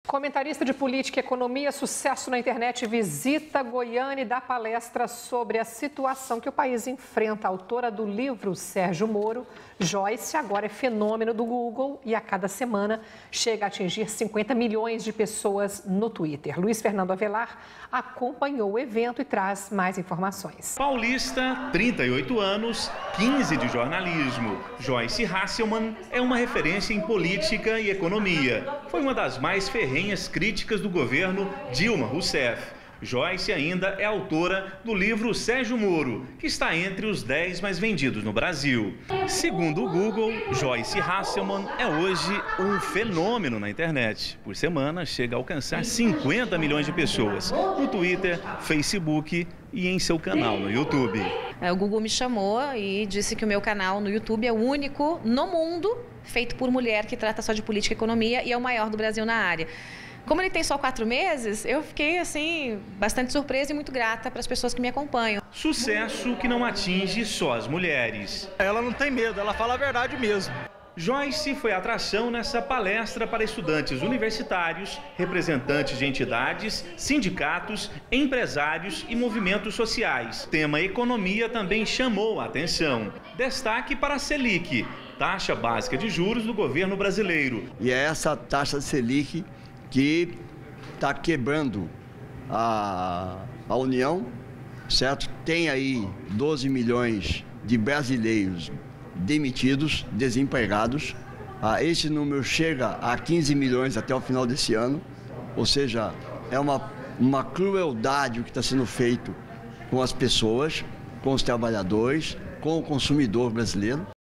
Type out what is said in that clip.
Comentarista de política e economia, sucesso na internet, visita Goiânia e dá palestra sobre a situação que o país enfrenta. A autora do livro Sérgio Moro, Joyce, agora é fenômeno do Google e a cada semana chega a atingir 50 milhões de pessoas no Twitter. Luiz Fernando Avelar acompanhou o evento e traz mais informações. Paulista, 38 anos, 15 de jornalismo. Joyce Hasselman é uma referência em política e economia. Foi uma das mais ferrenhas críticas do governo Dilma Rousseff. Joyce ainda é autora do livro Sérgio Moro, que está entre os 10 mais vendidos no Brasil. Segundo o Google, Joyce Hasselman é hoje um fenômeno na internet. Por semana, chega a alcançar 50 milhões de pessoas no Twitter, Facebook e em seu canal no YouTube. O Google me chamou e disse que o meu canal no YouTube é o único no mundo feito por mulher que trata só de política e economia e é o maior do Brasil na área. Como ele tem só 4 meses, eu fiquei assim bastante surpresa e muito grata para as pessoas que me acompanham. Sucesso que não atinge só as mulheres. Ela não tem medo, ela fala a verdade mesmo. Joyce foi atração nessa palestra para estudantes universitários, representantes de entidades, sindicatos, empresários e movimentos sociais. O tema economia também chamou a atenção. Destaque para a Selic, taxa básica de juros do governo brasileiro. E é essa taxa Selic que está quebrando a União, certo? Tem aí 12 milhões de brasileiros demitidos, desempregados. Esse número chega a 15 milhões até o final desse ano, ou seja, é uma crueldade o que está sendo feito com as pessoas, com os trabalhadores, com o consumidor brasileiro.